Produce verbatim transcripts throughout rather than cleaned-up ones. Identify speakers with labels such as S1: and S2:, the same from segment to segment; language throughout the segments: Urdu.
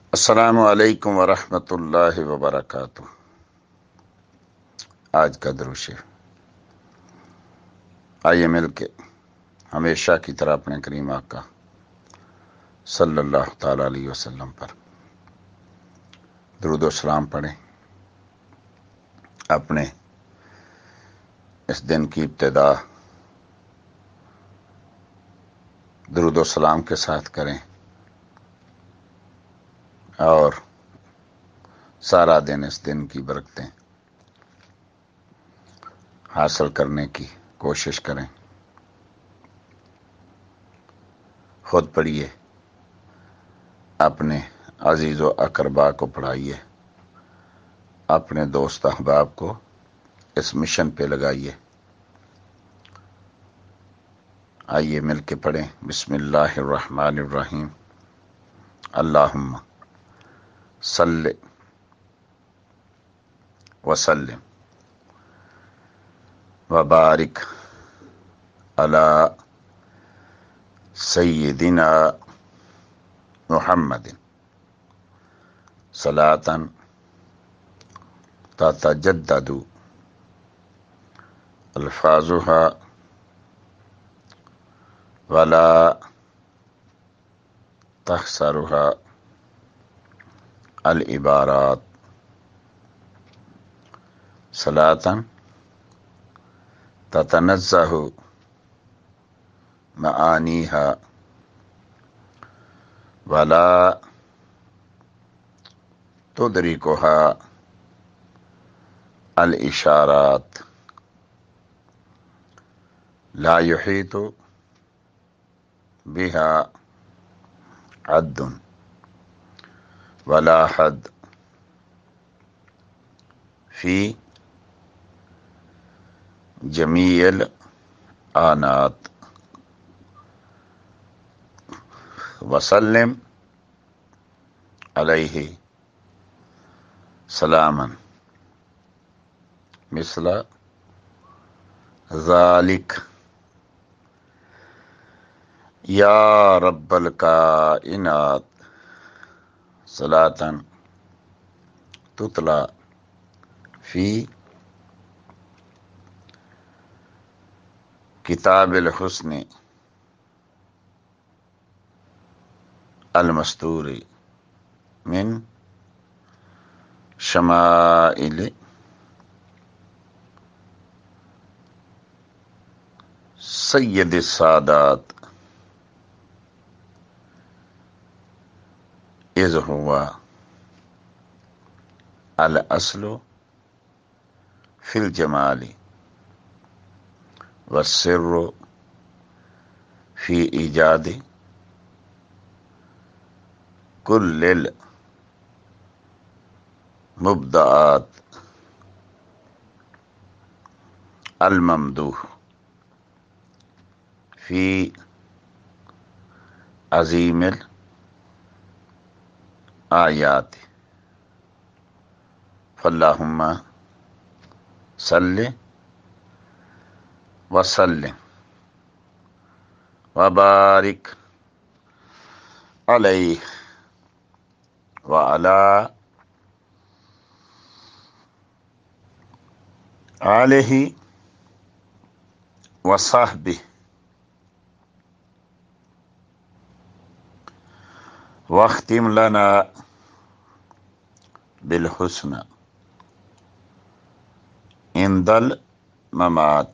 S1: السلام علیکم ورحمۃ اللہ وبرکاتہ۔ آج کا درود شریف، آئیے مل کے ہمیشہ کی طرح اپنے کریم آقا صلی اللہ تعالی علیہ وسلم پر درود و سلام پڑھیں۔ اپنے اس دن کی ابتدا درود و سلام کے ساتھ کریں اور سارا دن اس دن کی برکتیں حاصل کرنے کی کوشش کریں۔ خود پڑھیے، اپنے عزیز و اقربا کو پڑھائیے، اپنے دوست احباب کو اس مشن پہ لگائیے۔ آئیے مل کے پڑھیں۔ بسم اللہ الرحمن الرحیم۔ اللہم صلی وسلم وبارک علی سیدنا محمد صلاۃ تتجدد الفاظها ولا تخسرها العبارات، صلاۃ تتنزہ معانیها ولا تدرکها الاشارات، لا یحیط بها عد ولا حد فی جمیع الآنات، وسلم علیہ سلاما مثل ذالک یا رب الکائنات، صلاۃ تتلی فی کتاب الحسن المستور من شمائل سید السادات، اذ هو الاصل فی الجمال والسر فی ایجاد کل المبدعات، الممدوح فی عظیم الآیات، فاللہم صلی وسلم وبارک علیہ وعلی آلہ وصحبہ واختم لنا بالحسن عند الممات،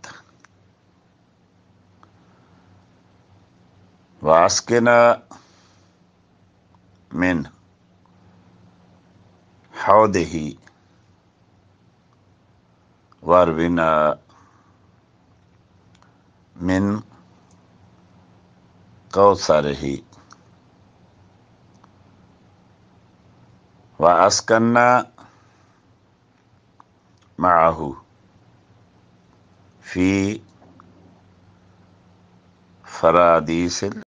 S1: واسقنا من حوضہ وارونا من کوثرہ، واسکننا معہ فی فرادیس